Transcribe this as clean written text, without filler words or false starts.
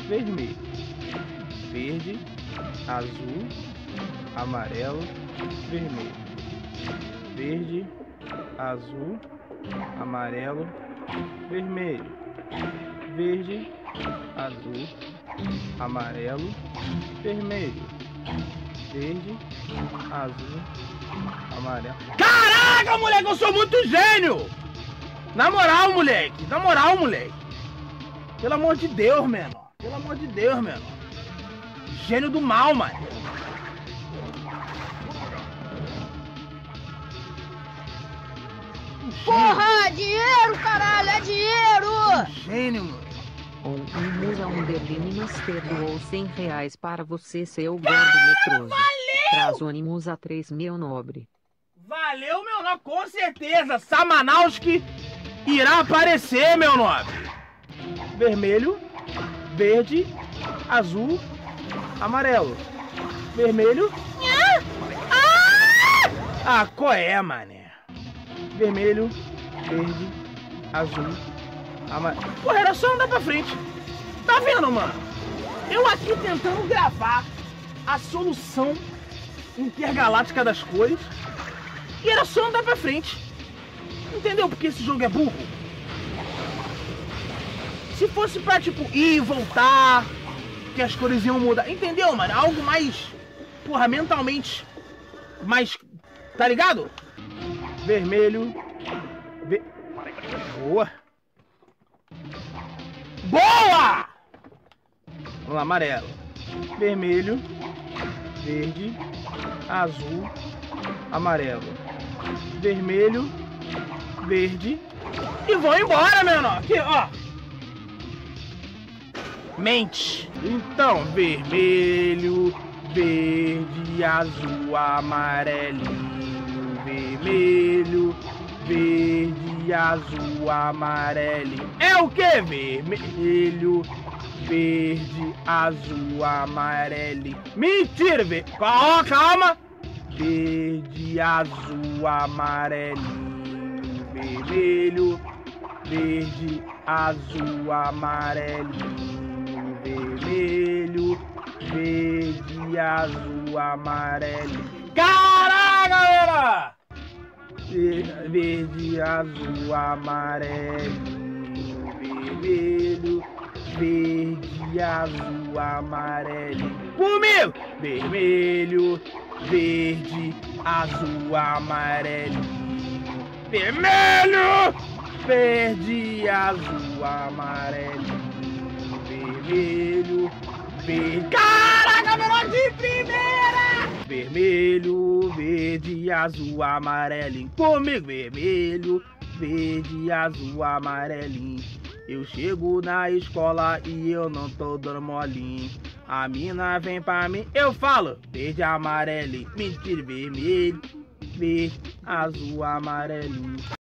vermelho. Verde, azul, amarelo, vermelho. Verde, azul, amarelo, vermelho. Verde, azul, amarelo, vermelho. Verde, azul, amarelo. Caraca, moleque, eu sou muito gênio! Na moral, moleque. Na moral, moleque. Pelo amor de Deus, mano. Pelo amor de Deus, mano. Gênio do mal, mano. Porra, dinheiro, caralho, é dinheiro! Gênio, mano. Um Musa Underline Master doou R$100 para você, seu gordo metroso. Traz o Animusa 3, meu nobre. Valeu, meu nobre, com certeza. Samanowski irá aparecer, meu nobre. Vermelho, verde, azul, amarelo. Vermelho. Ah, qual é, mané? Vermelho, verde, azul, amarelo. Porra, era só andar pra frente. Tá vendo, mano? Eu aqui tentando gravar a solução intergaláctica das cores. E era só andar pra frente. Entendeu porque esse jogo é burro? Se fosse pra, tipo, ir e voltar, que as cores iam mudar. Entendeu, mano? Algo mais, porra, mentalmente mais... Tá ligado? Vermelho. Boa. Boa! Vamos lá, amarelo. Vermelho. Verde. Azul. Amarelo. Vermelho. Verde. E vou embora, meu irmão. Aqui, ó. Mente. Então, vermelho, verde, azul, amarelinho. Vermelho, verde, azul, amarelinho. É o que? Vermelho, verde, azul, amarelinho. Mentira, velho. Ó, calma. Verde, azul, amarelinho. Vermelho, verde, azul, amarelinho. Vermelho, verde, azul, amarelo. Caraca, galera! Verde, azul, amarelo. Vermelho, verde, azul, amarelo. Comigo! Vermelho, verde, azul, amarelo. Vermelho, verde, azul, amarelo. Vermelho, verde. Caraca, menor de primeira! Vermelho, verde, azul, amarelinho. Comigo, vermelho, verde, azul, amarelinho. Eu chego na escola e eu não tô dando molinho. A mina vem pra mim, eu falo verde, amarelinho. Mentira, vermelho, verde, azul, amarelinho.